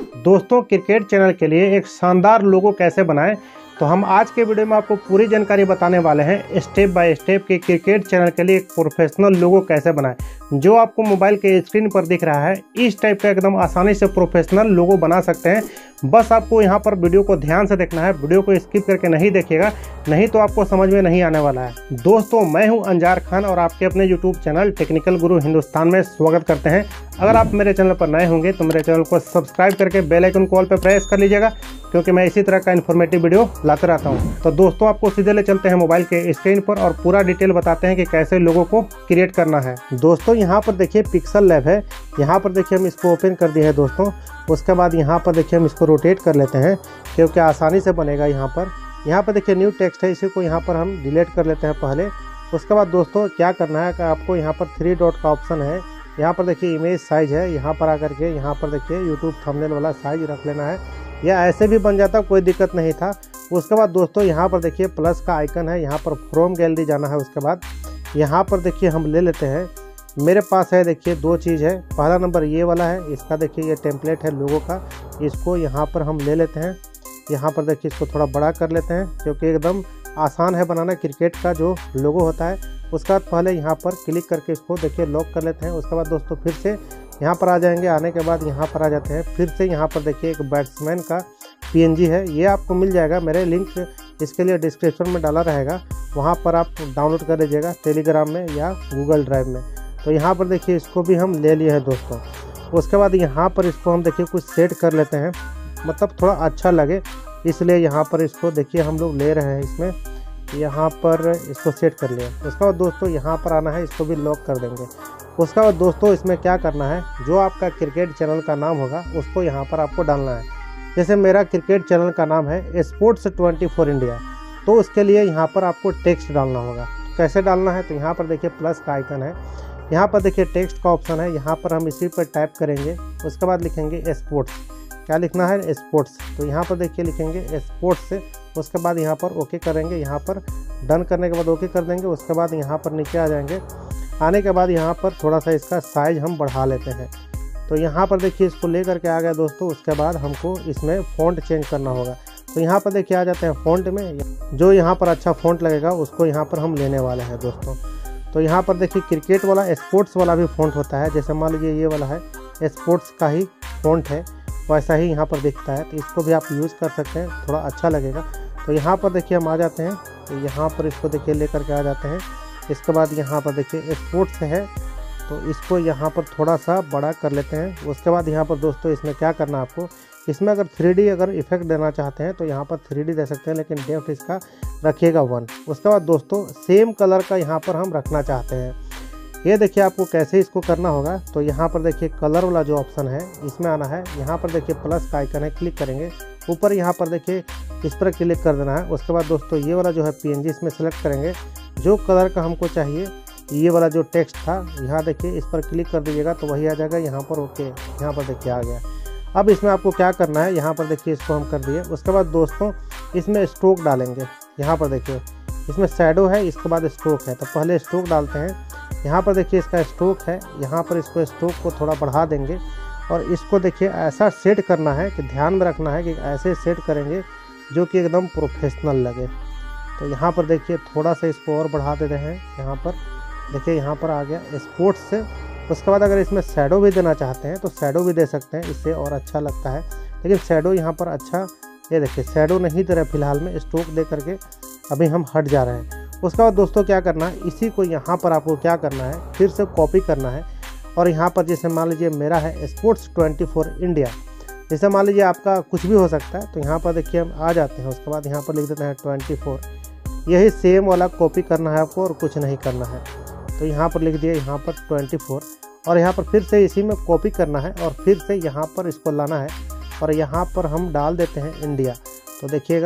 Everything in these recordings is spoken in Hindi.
दोस्तों, क्रिकेट चैनल के लिए एक शानदार लोगो कैसे बनाएं, तो हम आज के वीडियो में आपको पूरी जानकारी बताने वाले हैं। स्टेप बाय स्टेप कि क्रिकेट चैनल के लिए एक प्रोफेशनल लोगो कैसे बनाएं। जो आपको मोबाइल के स्क्रीन पर दिख रहा है, इस टाइप का एकदम आसानी से प्रोफेशनल लोगो बना सकते हैं। बस आपको यहाँ पर वीडियो को ध्यान से देखना है, वीडियो को स्किप करके नहीं देखिएगा, नहीं तो आपको समझ में नहीं आने वाला है। दोस्तों, मैं हूं अंजार खान और आपके अपने यूट्यूब चैनल टेक्निकल गुरु हिंदुस्तान में स्वागत करते हैं। अगर आप मेरे चैनल पर नए होंगे तो मेरे चैनल को सब्सक्राइब करके बेल आइकन कॉल पर प्रेस कर लीजिएगा, क्योंकि मैं इसी तरह का इन्फॉर्मेटिव वीडियो लाते रहता हूं। तो दोस्तों, आपको सीधे ले चलते हैं मोबाइल के स्क्रीन पर और पूरा डिटेल बताते हैं कि कैसे लोगों को क्रिएट करना है। दोस्तों, यहाँ पर देखिए पिक्सल लैब है। यहाँ पर देखिए हम इसको ओपन कर दिए हैं दोस्तों। उसके बाद यहाँ पर देखिए हम इसको रोटेट कर लेते हैं, क्योंकि आसानी से बनेगा। यहाँ पर देखिए न्यू टेक्स्ट है, इसी को यहाँ पर हम डिलीट कर लेते हैं पहले। उसके बाद दोस्तों क्या करना है कि आपको यहाँ पर 3 डॉट का ऑप्शन है। यहाँ पर देखिए इमेज साइज है, यहाँ पर आकर के यहाँ पर देखिए यूट्यूब थंबनेल वाला साइज रख लेना है, या ऐसे भी बन जाता, कोई दिक्कत नहीं था। उसके बाद दोस्तों यहाँ पर देखिए प्लस का आइकन है, यहाँ पर फ्रॉम गैलरी जाना है। उसके बाद यहाँ पर देखिए हम ले लेते हैं, मेरे पास है देखिए 2 चीज़ है। पहला नंबर ये वाला है, इसका देखिए ये टेम्पलेट है लोगों का, इसको यहाँ पर हम ले लेते हैं। यहाँ पर देखिए इसको थोड़ा बड़ा कर लेते हैं, क्योंकि एकदम आसान है बनाना क्रिकेट का जो लोगो होता है। उसके बाद पहले यहाँ पर क्लिक करके इसको देखिए लॉक कर लेते हैं। उसके बाद दोस्तों फिर से यहाँ पर आ जाएंगे, आने के बाद यहाँ पर आ जाते हैं। फिर से यहाँ पर देखिए एक बैट्समैन का PNG है, ये आपको मिल जाएगा। मेरे लिंक इसके लिए डिस्क्रिप्शन में डाला रहेगा, वहाँ पर आप डाउनलोड कर लीजिएगा टेलीग्राम में या गूगल ड्राइव में। तो यहाँ पर देखिए इसको भी हम ले लिए हैं दोस्तों। उसके बाद यहाँ पर इसको हम देखिए कुछ सेट कर लेते हैं, मतलब थोड़ा अच्छा लगे, इसलिए यहाँ पर इसको देखिए हम लोग ले रहे हैं। इसमें यहाँ पर इसको सेट कर लिया। उसके बाद दोस्तों यहाँ पर आना है, इसको भी लॉक कर देंगे। उसके बाद दोस्तों इसमें क्या करना है, जो आपका क्रिकेट चैनल का नाम होगा उसको यहाँ पर आपको डालना है। जैसे मेरा क्रिकेट चैनल का नाम है स्पोर्ट्स 24 इंडिया, तो उसके लिए यहाँ पर आपको टेक्स्ट डालना होगा। कैसे डालना है, तो यहाँ पर देखिए प्लस का आइकन है, यहाँ पर देखिए टेक्स्ट का ऑप्शन है, यहाँ पर हम इसी पर टाइप करेंगे। उसके बाद लिखेंगे स्पोर्ट्स। क्या लिखना है, स्पोर्ट्स। तो यहाँ पर देखिए लिखेंगे स्पोर्ट्स से। उसके बाद यहाँ पर ओके करेंगे, यहाँ पर डन करने के बाद ओके कर देंगे। उसके बाद यहाँ पर नीचे आ जाएंगे, आने के बाद यहाँ पर थोड़ा सा इसका साइज हम बढ़ा लेते हैं। तो यहाँ पर देखिए इसको ले करके आ गया दोस्तों। उसके बाद हमको इसमें फ़ॉन्ट चेंज करना होगा। तो यहाँ पर देखिए आ जाते हैं फ़ॉन्ट में, जो यहाँ पर अच्छा फ़ॉन्ट लगेगा उसको यहाँ पर हम लेने वाले हैं दोस्तों। तो यहाँ पर देखिए क्रिकेट वाला स्पोर्ट्स वाला भी फ़ॉन्ट होता है, जैसे मान लीजिए ये वाला है स्पोर्ट्स का ही फ़ॉन्ट है, वैसा ही यहाँ पर दिखता है। तो इसको भी आप यूज़ कर सकते हैं, थोड़ा अच्छा लगेगा। तो यहाँ पर देखिए हम आ जाते हैं, तो यहाँ पर इसको देखिए ले करके आ जाते हैं। इसके बाद यहाँ पर देखिए स्पोर्ट्स है, तो इसको यहाँ पर थोड़ा सा बड़ा कर लेते हैं। उसके बाद यहाँ पर दोस्तों इसमें क्या करना है आपको, इसमें अगर 3D अगर इफेक्ट देना चाहते हैं तो यहाँ पर 3D दे सकते हैं, लेकिन डेप्थ इसका रखिएगा 1। उसके बाद दोस्तों सेम कलर का यहाँ पर हम रखना चाहते हैं। ये देखिए आपको कैसे इसको करना होगा। तो यहाँ पर देखिए कलर वाला जो ऑप्शन है इसमें आना है, यहाँ पर देखिए प्लस का आइकन है, क्लिक करेंगे ऊपर, यहाँ पर देखिए इस पर क्लिक कर देना है। उसके बाद दोस्तों ये वाला जो है PNG इसमें सेलेक्ट करेंगे, जो कलर का हमको चाहिए। ये वाला जो टेक्स्ट था यहाँ देखिए इस पर क्लिक कर दीजिएगा, तो वही आ जाएगा यहाँ पर। ओके, यहाँ पर देखिए आ गया। अब इसमें आपको क्या करना है, यहाँ पर देखिए इसको हम कर दिए। उसके बाद दोस्तों इसमें स्ट्रोक डालेंगे। यहाँ पर देखिए इसमें शैडो है, इसके बाद स्ट्रोक है, तो पहले स्ट्रोक डालते हैं। यहाँ पर देखिए इसका स्ट्रोक है, यहाँ पर इसको स्ट्रोक को थोड़ा बढ़ा देंगे और इसको देखिए ऐसा सेट करना है कि ध्यान में रखना है कि ऐसे सेट करेंगे जो कि एकदम प्रोफेशनल लगे। तो यहाँ पर देखिए थोड़ा सा इसको और बढ़ा देते हैं। यहाँ पर देखिए यहाँ पर आ गया स्पोर्ट्स से। उसके बाद अगर इसमें शैडो भी देना चाहते हैं तो शैडो भी दे सकते हैं, इससे और अच्छा लगता है। लेकिन शैडो यहाँ पर अच्छा, ये देखिए शैडो नहीं दे रहे फिलहाल में, स्ट्रोक दे करके अभी हम हट जा रहे हैं। उसके बाद दोस्तों क्या करना है, इसी को यहाँ पर आपको क्या करना है, फिर से कॉपी करना है। और यहाँ पर जैसे मान लीजिए मेरा है स्पोर्ट्स 24 इंडिया, जैसे मान लीजिए आपका कुछ भी हो सकता है। तो यहाँ पर देखिए हम आ जाते हैं। उसके बाद यहाँ पर लिख देते हैं 24। यही सेम वाला कॉपी करना है आपको और कुछ नहीं करना है। तो यहाँ पर लिख दिए यहाँ पर 24, और यहाँ पर फिर से इसी में कॉपी करना है और फिर से यहाँ पर इसको लाना है और यहाँ पर हम डाल देते हैं इंडिया। तो देखिएगा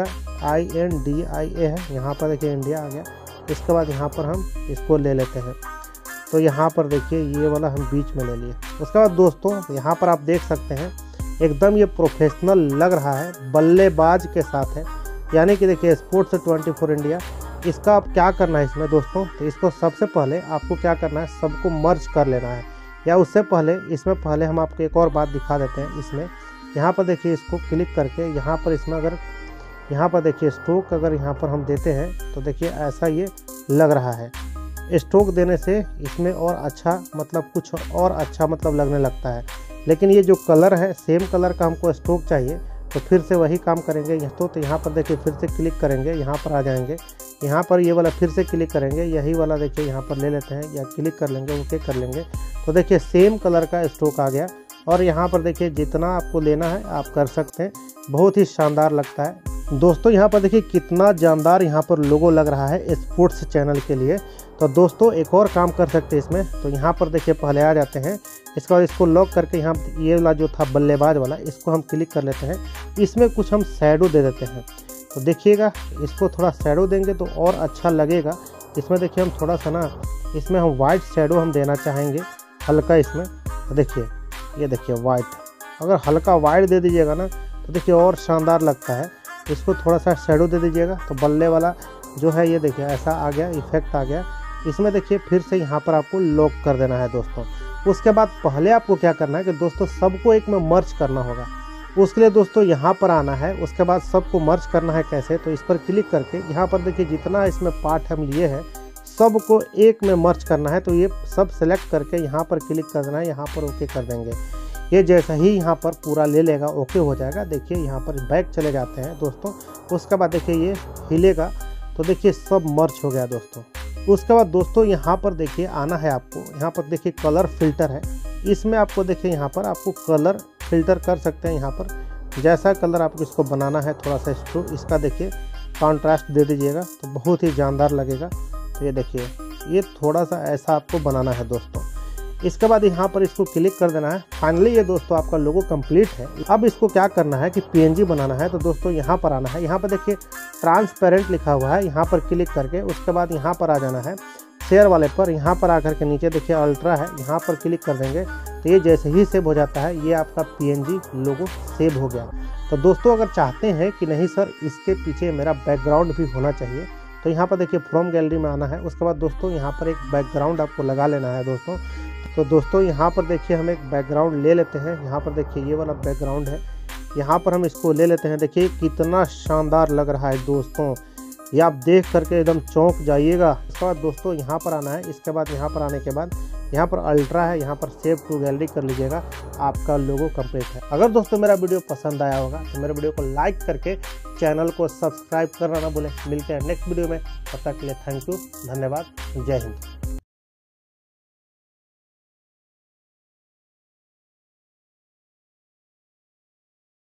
INDIA है, यहाँ पर देखिए इंडिया आ गया। इसके बाद यहाँ पर हम इसको ले लेते हैं, तो यहाँ पर देखिए ये वाला हम बीच में ले लिए। उसके बाद दोस्तों यहाँ पर आप देख सकते हैं एकदम ये प्रोफेशनल लग रहा है, बल्लेबाज के साथ है, यानी कि देखिए स्पोर्ट्स 24 इंडिया। इसका आप क्या करना है इसमें दोस्तों, तो इसको सबसे पहले आपको क्या करना है, सबको मर्ज कर लेना है। या उससे पहले इसमें पहले हम आपको एक और बात दिखा देते हैं। इसमें यहाँ पर देखिए इसको क्लिक करके यहाँ पर इसमें अगर यहाँ पर देखिए स्ट्रोक अगर यहाँ पर हम देते हैं तो देखिए ऐसा ये लग रहा है। स्ट्रोक देने से इसमें और अच्छा मतलब कुछ और अच्छा मतलब लगने लगता है। लेकिन ये जो कलर है सेम कलर का हमको स्ट्रोक चाहिए, तो फिर से वही काम करेंगे। तो यहाँ पर देखिए फिर से क्लिक करेंगे, यहाँ पर आ जाएंगे, यहाँ पर ये वाला फिर से क्लिक करेंगे, यही वाला देखिए यहाँ पर ले लेते हैं या क्लिक कर लेंगे, ओके कर लेंगे। तो देखिए सेम कलर का स्ट्रोक आ गया। और यहाँ पर देखिए जितना आपको लेना है आप कर सकते हैं, बहुत ही शानदार लगता है। दोस्तों यहाँ पर देखिए कितना जानदार यहाँ पर लोगो लग रहा है स्पोर्ट्स चैनल के लिए। तो दोस्तों एक और काम कर सकते हैं इसमें, तो यहाँ पर देखिए पहले आ जाते हैं, इसके बाद इसको लॉक करके यहाँ ये वाला जो था बल्लेबाज वाला, इसको हम क्लिक कर लेते हैं। इसमें कुछ हम शैडो दे देते हैं, तो देखिएगा इसको थोड़ा शैडो देंगे तो और अच्छा लगेगा। इसमें देखिए हम थोड़ा सा ना इसमें हम वाइट शैडो हम देना चाहेंगे हल्का इसमें। तो देखिए ये देखिए वाइट, अगर हल्का वाइट दे दीजिएगा ना तो देखिए और शानदार लगता है। इसको थोड़ा सा शैडो दे दीजिएगा तो बल्ले वाला जो है ये देखिए ऐसा आ गया, इफेक्ट आ गया। इसमें देखिए फिर से यहाँ पर आपको लॉक कर देना है दोस्तों। उसके बाद पहले आपको क्या करना है कि दोस्तों सबको एक में मर्ज करना होगा। उसके लिए दोस्तों यहाँ पर आना है, उसके बाद सबको मर्ज करना है। कैसे? तो इस पर क्लिक करके यहाँ पर देखिए जितना इसमें पार्ट हम लिए हैं सबको एक में मर्ज करना है। तो ये सब सेलेक्ट करके यहाँ पर क्लिक कर देना है, यहाँ पर ओके कर देंगे। ये जैसा ही यहाँ पर पूरा ले लेगा ओके हो जाएगा। देखिए यहाँ पर बैक चले जाते हैं दोस्तों। उसके बाद देखिए ये हिलेगा तो देखिए सब मर्ज हो गया दोस्तों। उसके बाद दोस्तों यहाँ पर देखिए आना है आपको, यहाँ पर देखिए कलर फिल्टर है, इसमें आपको देखिए यहाँ पर आपको कलर फिल्टर कर सकते हैं। यहाँ पर जैसा कलर आपको इसको बनाना है थोड़ा सा इसका देखिए कॉन्ट्रास्ट दे दीजिएगा तो बहुत ही जानदार लगेगा। तो ये देखिए ये थोड़ा सा ऐसा आपको बनाना है दोस्तों। इसके बाद यहाँ पर इसको क्लिक कर देना है। फाइनली ये दोस्तों आपका लोगो कंप्लीट है। अब इसको क्या करना है कि पीएनजी बनाना है। तो दोस्तों यहाँ पर आना है, यहाँ पर देखिए ट्रांसपेरेंट लिखा हुआ है, यहाँ पर क्लिक करके उसके बाद यहाँ पर आ जाना है शेयर वाले पर। यहाँ पर आकर के नीचे देखिए अल्ट्रा है, यहाँ पर क्लिक कर देंगे तो ये जैसे ही सेव हो जाता है ये आपका पीएनजी लोगो सेव हो गया। तो दोस्तों अगर चाहते हैं कि नहीं सर इसके पीछे मेरा बैकग्राउंड भी होना चाहिए तो यहाँ पर देखिए फ्रॉम गैलरी में आना है। उसके बाद दोस्तों यहाँ पर एक बैकग्राउंड आपको लगा लेना है दोस्तों। तो दोस्तों यहाँ पर देखिए हम एक बैकग्राउंड ले लेते हैं। यहाँ पर देखिए ये वाला बैकग्राउंड है, यहाँ पर हम इसको ले लेते हैं। देखिए कितना शानदार लग रहा है दोस्तों, ये आप देख करके एकदम चौंक जाइएगा। इसके बाद दोस्तों यहाँ पर आना है। इसके बाद यहाँ पर आने के बाद यहाँ पर अल्ट्रा है, यहाँ पर सेव टू गैलरी कर लीजिएगा, आपका लोगो कंप्लीट है। अगर दोस्तों मेरा वीडियो पसंद आया होगा तो मेरे वीडियो को लाइक करके चैनल को सब्सक्राइब करना ना भूलें। मिलते हैं नेक्स्ट वीडियो में, तब तक के लिए थैंक यू, धन्यवाद, जय हिंद।